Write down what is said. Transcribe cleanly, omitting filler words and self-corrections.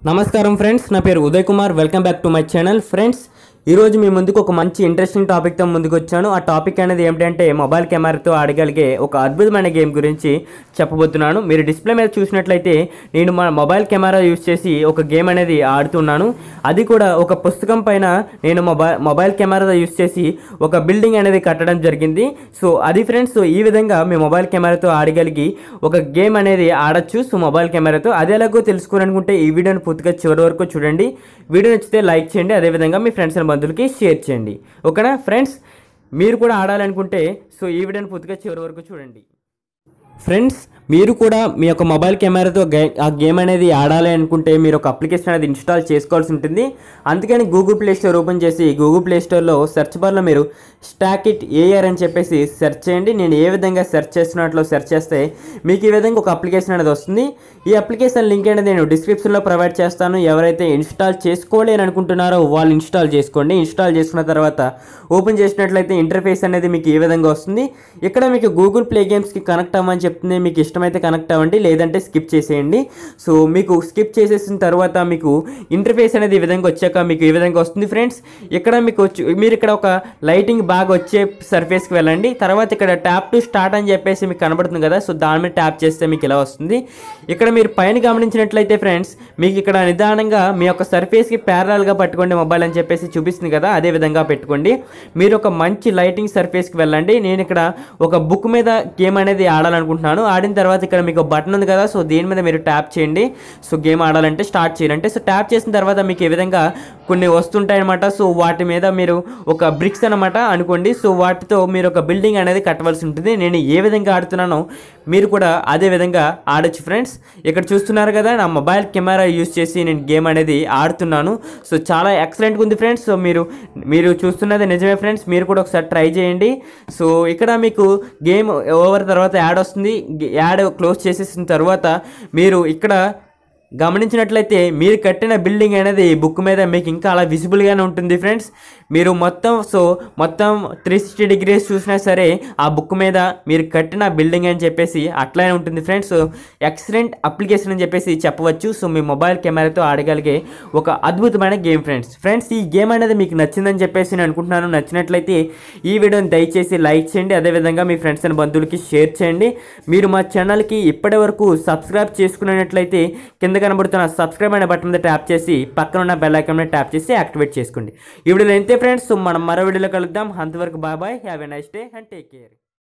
నమస్కారం ఫ్రెండ్స్, నా పేరు Uday Kumar. Welcome back to my channel. Friends, ఈరోజు మీ ముందుకు ఒక మంచి ఇంట్రెస్టింగ్ టాపిక్తో ముందుకు వచ్చాను. ఆ టాపిక్ అనేది ఏమిటంటే మొబైల్ కెమెరాతో ఆడగలిగే ఒక అద్భుతమైన గేమ్ గురించి చెప్పబోతున్నాను. మీరు డిస్ప్లే మీద చూసినట్లయితే నేను మా మొబైల్ కెమెరా యూజ్ చేసి ఒక గేమ్ అనేది ఆడుతున్నాను. అది కూడా ఒక పుస్తకం పైన నేను మొబైల్ కెమెరా యూజ్ చేసి ఒక బిల్డింగ్ అనేది కట్టడం జరిగింది. సో అది ఫ్రెండ్స్, సో ఈ విధంగా మీ మొబైల్ కెమెరాతో ఆడగలిగి ఒక గేమ్ అనేది ఆడచ్చు. సో మొబైల్ కెమెరాతో అది ఎలాగో తెలుసుకోవాలనుకుంటే ఈ వీడియోని పూర్తిగా చివరి వరకు చూడండి. వీడియో నచ్చితే లైక్ చేయండి, అదేవిధంగా మీ ఫ్రెండ్స్ అండ్ బంధువులకి షేర్ చేయండి. ఓకేనా ఫ్రెండ్స్, మీరు కూడా ఆడాలనుకుంటే సో ఈ వీడియోని పూర్తిగా చివరి వరకు చూడండి. ఫ్రెండ్స్, మీరు కూడా మీ యొక్క మొబైల్ కెమెరాతో ఆ గేమ్ అనేది ఆడాలి అనుకుంటే మీరు ఒక అప్లికేషన్ అనేది ఇన్స్టాల్ చేసుకోవాల్సి ఉంటుంది. అందుకని గూగుల్ ప్లే స్టోర్ ఓపెన్ చేసి గూగుల్ ప్లే స్టోర్లో సెర్చ్ బార్లో మీరు స్టాక్ ఇట్ ఏఆర్ అని చెప్పేసి సెర్చ్ చేయండి. నేను ఏ విధంగా సెర్చ్ చేస్తున్నట్లు సెర్చ్ చేస్తే మీకు ఈ విధంగా ఒక అప్లికేషన్ అనేది వస్తుంది. ఈ అప్లికేషన్ లింక్ అనేది నేను డిస్క్రిప్షన్లో ప్రొవైడ్ చేస్తాను. ఎవరైతే ఇన్స్టాల్ చేసుకోవాలి అని అనుకుంటున్నారో వాళ్ళు ఇన్స్టాల్ చేసుకోండి. ఇన్స్టాల్ చేసుకున్న తర్వాత ఓపెన్ చేసినట్లయితే ఇంటర్ఫేస్ అనేది మీకు ఈ విధంగా వస్తుంది. ఇక్కడ మీకు గూగుల్ ప్లే గేమ్స్కి కనెక్ట్ అవ్వమని చెప్తుంది. మీకు ఇష్టమైతే కనెక్ట్ అవ్వండి, లేదంటే స్కిప్ చేసేయండి. సో మీకు స్కిప్ చేసేసిన తర్వాత మీకు ఇంటర్ఫేస్ అనేది ఈ విధంగా వచ్చాక మీకు ఈ విధంగా వస్తుంది. ఫ్రెండ్స్, ఇక్కడ మీకు మీరు ఇక్కడ ఒక లైటింగ్ బాగా వచ్చే సర్ఫేస్కి వెళ్ళండి. తర్వాత ఇక్కడ ట్యాప్ టు స్టార్ట్ అని చెప్పేసి మీకు కనబడుతుంది కదా, సో దాని మీద ట్యాప్ చేస్తే మీకు ఇలా వస్తుంది. ఇక్కడ మీరు పైన గమనించినట్లయితే ఫ్రెండ్స్, మీకు ఇక్కడ నిదానంగా మీ యొక్క సర్ఫేస్కి ప్యారలల్గా పట్టుకోండి మొబైల్ అని చెప్పేసి చూపిస్తుంది కదా, అదే విధంగా పెట్టుకోండి. మీరు ఒక మంచి లైటింగ్ సర్ఫేస్కి వెళ్ళండి. నేను ఇక్కడ ఒక బుక్ మీద గేమ్ అనేది ఆడాలనుకుంటున్నాను. ఆడిన తర్వాత ఇక్కడ మీకు బటన్ ఉంది కదా, సో దీని మీద మీరు ట్యాప్ చేయండి. సో గేమ్ ఆడాలంటే స్టార్ట్ చేయాలంటే సో ట్యాప్ చేసిన తర్వాత మీకు ఈ విధంగా కొన్ని వస్తుంటాయి అనమాట. సో వాటి మీద మీరు ఒక బ్రిక్స్ అనమాట అనుకోండి. సో వాటితో మీరు ఒక బిల్డింగ్ అనేది కట్టవలసి ఉంటుంది. నేను ఏ విధంగా ఆడుతున్నానో మీరు కూడా అదే విధంగా ఆడొచ్చు. ఫ్రెండ్స్, ఇక్కడ చూస్తున్నారు కదా, నా మొబైల్ కెమెరా యూజ్ చేసి నేను గేమ్ అనేది ఆడుతున్నాను. సో చాలా ఎక్సలెంట్గా ఉంది ఫ్రెండ్స్. సో మీరు చూస్తున్నది నిజమే ఫ్రెండ్స్, మీరు కూడా ఒకసారి ట్రై చేయండి. సో ఇక్కడ మీకు గేమ్ ఓవర్ తర్వాత యాడ్ వస్తుంది. యాడ్ క్లోజ్ చేసేసిన తర్వాత మీరు ఇక్కడ గమనించినట్లయితే మీరు కట్టిన బిల్డింగ్ అనేది బుక్ మీద మీకు ఇంకా అలా విజిబుల్గానే ఉంటుంది. ఫ్రెండ్స్, మీరు మొత్తం 360 డిగ్రీస్ చూసినా సరే ఆ బుక్ మీద మీరు కట్టిన బిల్డింగ్ అని చెప్పేసి అట్లానే ఉంటుంది. ఫ్రెండ్స్, ఎక్సలెంట్ అప్లికేషన్ అని చెప్పేసి చెప్పవచ్చు. సో మీ మొబైల్ కెమెరాతో ఆడగలిగే ఒక అద్భుతమైన గేమ్ ఫ్రెండ్స్. ఈ గేమ్ అనేది మీకు నచ్చిందని చెప్పేసి నేను అనుకుంటున్నాను. నచ్చినట్లయితే ఈ వీడియోని దయచేసి లైక్ చేయండి, అదేవిధంగా మీ ఫ్రెండ్స్ అండ్ బంధువులకి షేర్ చేయండి. మీరు మా ఛానల్కి ఇప్పటి వరకు సబ్స్క్రైబ్ చేసుకున్నట్లయితే కింద కనబడుతున్న సబ్స్క్రైబ్ అనే బటన్ మీద ట్యాప్ చేసి పక్కన ఉన్న బెల్ ఐకాన్ మీద ట్యాప్ చేసి యాక్టివేట్ చేసుకోండి. ఈ వీడియోలో అంతే ఫ్రెండ్స్. సో మనం మరో వీడియోలో కలుద్దాం. అంతవరకు bye bye, have a nice day and take care.